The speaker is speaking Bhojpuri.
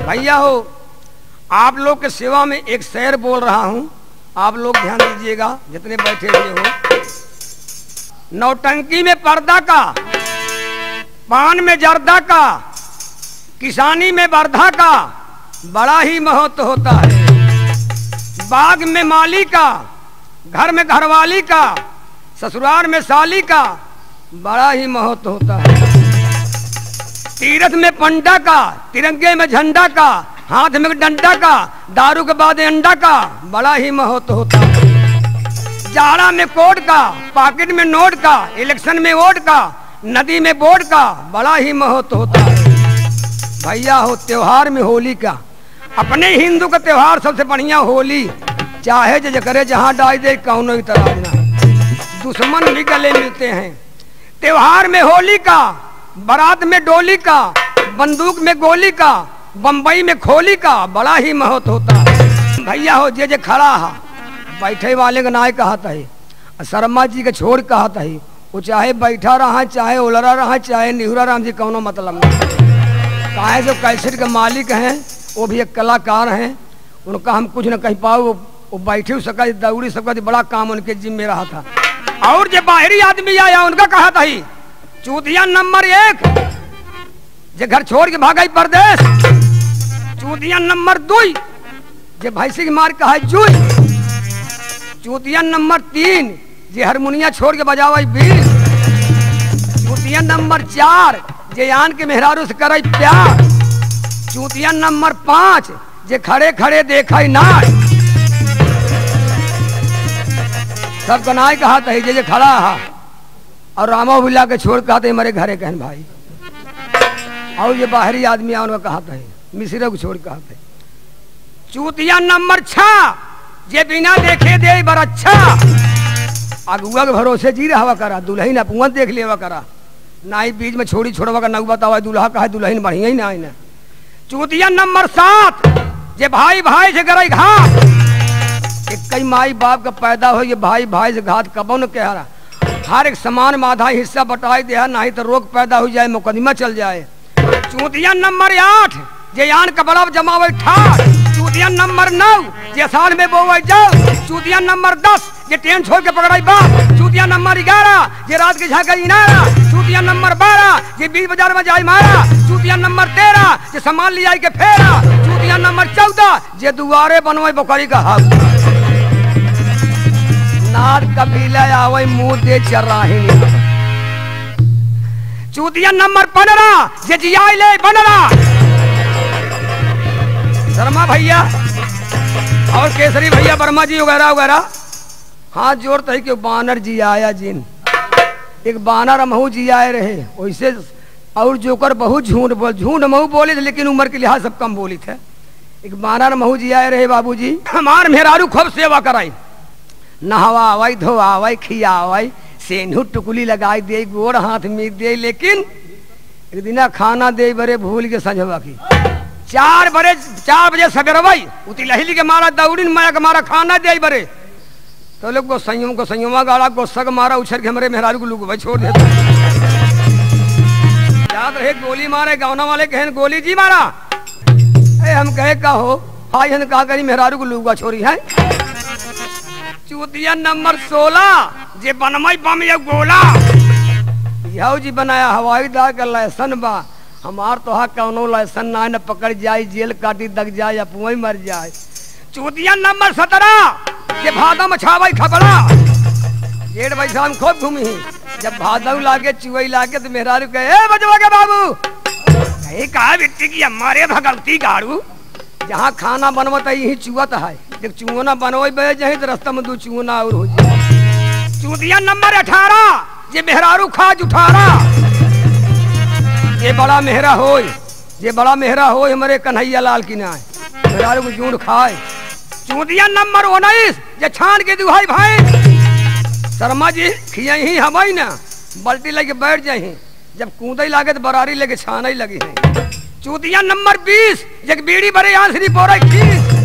भैया हो, आप लोग के सेवा में एक शेर बोल रहा हूं, आप लोग ध्यान दीजिएगा जितने बैठे हुए हो। नौटंकी में पर्दा का, पान में जर्दा का, किसानी में बर्धा का बड़ा ही महत्व होता है। बाग में माली का, घर में घरवाली का, ससुराल में साली का बड़ा ही महत्व होता है। तीरथ में पंडा का, तिरंगे में झंडा का, हाथ में डंडा का, दारू के बाद अंडा का बड़ा ही महत्व होता है। जाड़ा में कोट का, पॉकेट में नोट का, इलेक्शन में वोट का, नदी में बोर्ड का बड़ा ही महत्व होता है। भैया हो, त्योहार में होली का, अपने हिंदू का त्योहार सबसे बढ़िया होली, चाहे जो करे जहाँ डाल दे कौनो इतराज ना, दुश्मन भी गले मिलते हैं। त्योहार में होली का, बारात में डोली का, बंदूक में गोली का, बम्बई में खोली का बड़ा ही महत्व होता है। भैया हो, जे खड़ा है बैठे वाले का नाय कहता है, शर्मा जी के छोड़ कहता है, वो चाहे बैठा रहा, चाहे उलरा रहा, चाहे निहुरा राम जी कौनो मतलब नहीं। काहे जो कैसेट के मालिक हैं, वो भी एक कलाकार हैं, उनका हम कुछ न कह पाओ, वो बैठे सका दौड़ी सबका बड़ा काम उनके जिम्मे रहा था। और जो बाहरी आदमी आया उनका कहा था ही चूतिया नंबर 1, जे घर छोड़ के भागा परदेश। चूतिया नंबर 2, जे भैंसी की मार कहा जुई। चूतिया नंबर 3, जे हारमोनिया छोड़ के बजावा बीर। चूतिया नंबर 4, जे आन के मेहरारू से करे प्यार। चूतिया नंबर 5, जे खड़े खड़े देखा नाच। सब कनाई कहा था जे खड़ा है और रामो बुला के छोड़ कहा था मेरे घरे कहन भाई। और ये बाहरी आदमी उनका कहा था मिश्रा को छोड़ कहा था। चूतिया नंबर 6, जे बिना देखे दे बड़ा अच्छा। अगुआ के भरोसे जी रहा करा, दुल्हन अपुआ देख लेवा करा, ना ही बीच में छोड़ी छोड़वा का नगु बतावा दुल्हा कहा दुल्हन बढ़िया ही ना है। चूतिया नंबर 7, जे भाई भाई से करे घात। कई माई बाप का पैदा हो, ये भाई भाई से घात कबो न कह रहा। हर एक समान में आधा हिस्सा बटाई दे, नहीं तो रोग पैदा हो जाए, मुकदमा चल जाए। चूतिया नंबर 8, जे आन का बड़ा जमावे ठाठ। चूतिया नंबर 9, जे साल में बोवे जाओ। चूतिया नंबर 10, जे ट्रेन छोड़ के पकड़ाई बाप। चूतिया नंबर 11, जे रात के झाका इनारा। चूतिया नंबर 12, जे 20 बाजार में जाए मारा। चूतिया नंबर 13, जे सामान ले आई के फेरा। चूतिया नंबर 14, जे दुआरे बनवाई बकरी का हाथ। नार कबीला आवे मुंह दे चराही। चूतिया नंबर 15, जे जियाई ले बनरा। शर्मा भैया और केसरी भैया, वर्मा जी वगैरह वगैरह हाथ जोड़ते है कि बानर जी आया जिन। एक बानर महू जी आए रहे वैसे, और जोकर बहुत झूठ महू बोले थे, लेकिन उम्र के लिहाज सब कम बोली थे। एक बानर महू जी आए रहे, बाबूजी हमार मेहरारू खूब सेवा कराई, नहवाई धोवाई खियावाई, सेनहू टुकली लगाई दे, गोड़ हाथ मीट दे, लेकिन एक दिन खाना दे बरे भूल के संझवा की। 4 बजे सवेरवाई उती लहली के मारा दौड़ी माया के मारा खाना दे बरे, तो लोग को संयमा गाड़ा को सग मारा उछल के हमारे मेहरारू को लोग भाई छोड़ देते। याद रहे गोली मारे, गाँव वाले कहन गोली जी मारा। हम कहे का हो भाई, हम कहा करी मेहरारू को लुगा छोड़ी है। चूतिया नंबर 16, जे बनमई बम या गोला। यहो जी बनाया हवाई दार का लाइसन बा, हमार तो हा कौनो लाइसन ना न पकड़ जाए, जेल काटी दग जाए, अपुआ ही मर जाए। चूतिया नंबर 17, जे भादव में छावाई खबड़ा। 1.5 बैठा हम खूब घूमी, जब भादव लागे चुवई लागे तो मेहरारू कहे बजवा के बाबू कहे कहा बिट्टी की हमारे भगलती गाड़ू, जहाँ खाना बनवता यही चुवत है, जब चुना बनवे बे जाए तो रास्ता में 2 चुना और हो जाए। चूतिया नंबर 18, जे मेहरारू खाज उठारा। ये बड़ा मेहरा होय, जे बड़ा मेहरा होय हमारे कन्हैया लाल की ना मेहरारू को जूड़ खाए। चूतिया नंबर 19, जे छान के दुहाई भाई। शर्मा जी खिया ही हवाई ना, बल्टी लेके बैठ जाए, जब कूदई लागे तो बरारी लेके छाना ही लगी है। चूतिया नंबर 20, जे बीड़ी बड़े आंसरी बोरा खीस।